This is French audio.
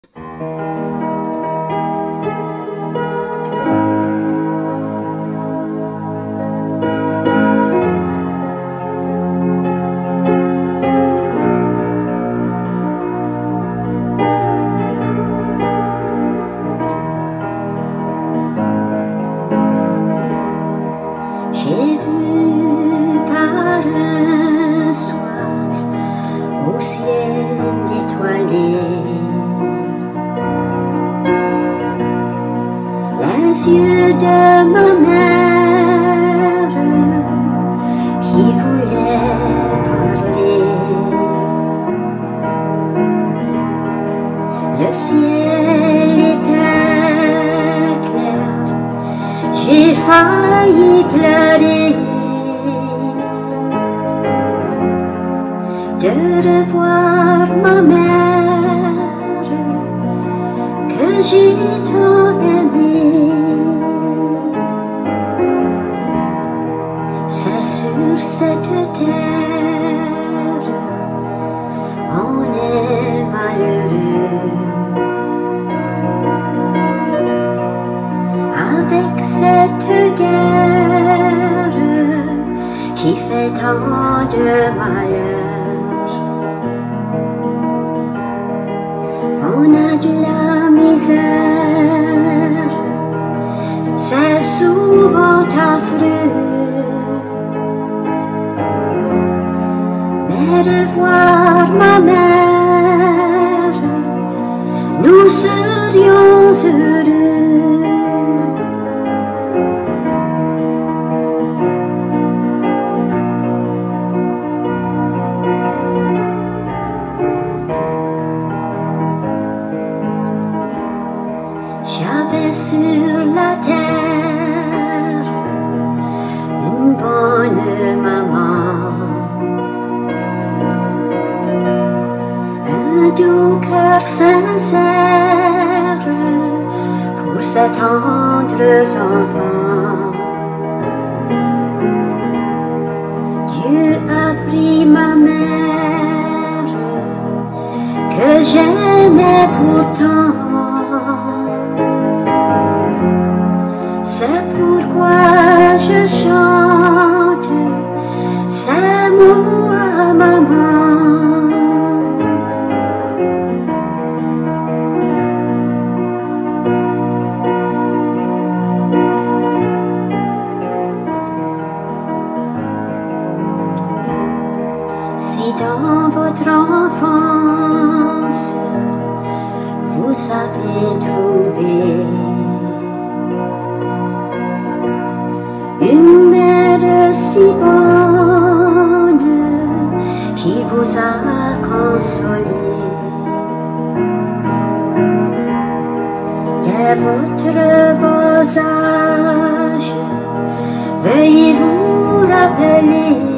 J'ai vu par un soir au ciel étoilé les yeux de ma mère qui voulait parler. Le ciel était clair, j'ai failli pleurer de revoir ma mère que j'ai tant aimée. C'est sur cette terre on est malheureux, avec cette guerre qui fait tant de malheur. On a de la misère, c'est souvent affreux, mais revoir ma mère, nous serions heureux. J'avais sur la terre une bonne maman, un doux cœur sincère pour ses tendres enfants. Dieu a pris ma mère que j'aimais pourtant. C'est pourquoi je chante ces mots à maman. Si dans votre enfance vous avez trouvé une mère si bonne qui vous a consolé, dès votre beau âge, veuillez vous rappeler